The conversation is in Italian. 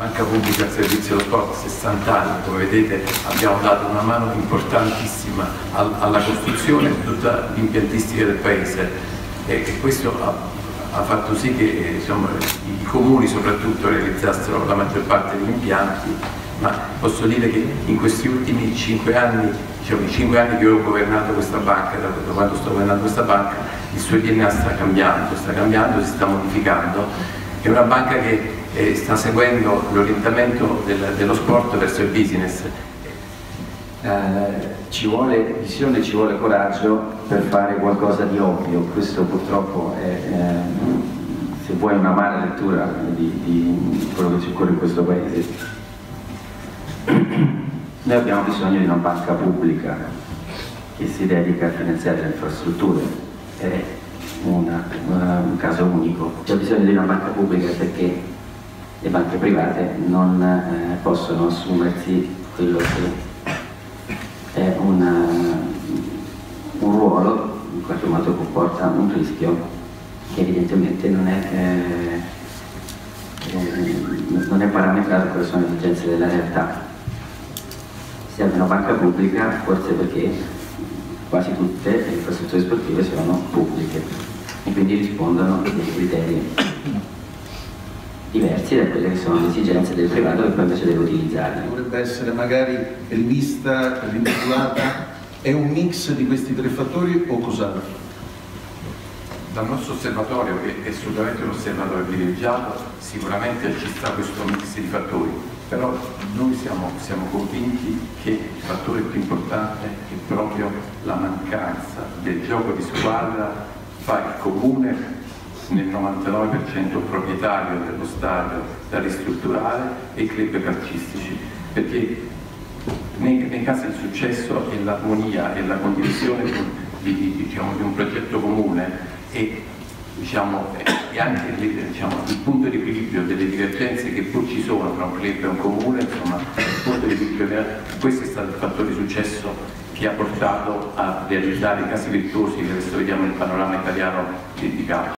Banca Pubblica al servizio dello sport, 60 anni, come vedete abbiamo dato una mano importantissima alla costruzione di tutta l'impiantistica del Paese e questo ha fatto sì che insomma, i comuni soprattutto realizzassero la maggior parte degli impianti, ma posso dire che in questi ultimi 5 anni, diciamo i 5 anni che ho governato questa banca, da quando sto governando questa banca, il suo DNA sta cambiando, si sta modificando. È una banca che sta seguendo l'orientamento dello sport verso il business. Ci vuole visione, ci vuole coraggio per fare qualcosa di ovvio. Questo purtroppo è, se vuoi, una mala lettura di quello che ci occorre in questo paese. Noi abbiamo bisogno di una banca pubblica che si dedica a finanziare le infrastrutture. È un caso unico. C'è bisogno di una banca pubblica perché le banche private non possono assumersi quello che è un ruolo, in qualche modo comporta un rischio che evidentemente non è parametrato a quelle sono le esigenze della realtà. Serve una banca pubblica forse perché quasi tutte le infrastrutture sportive sono pubbliche e quindi rispondono a dei criteri diversi da quelle che sono le esigenze del privato che poi invece deve utilizzarle. Dovrebbe essere magari rivista, rinnovata, è un mix di questi tre fattori o cos'altro? Dal nostro osservatorio, che è assolutamente un osservatorio privilegiato, sicuramente ci sta questo mix di fattori, però noi siamo convinti che il fattore più importante è proprio la mancanza del gioco di squadra fra il comune nel 99% proprietario dello stadio da ristrutturare e i club calcistici, perché nei casi di successo è l'armonia e la condivisione di un progetto comune e anche il punto di equilibrio delle divergenze che pur ci sono tra un club e un comune, insomma, il punto di equilibrio, questo è stato il fattore di successo che ha portato a realizzare i casi virtuosi che adesso vediamo nel panorama italiano di calcio.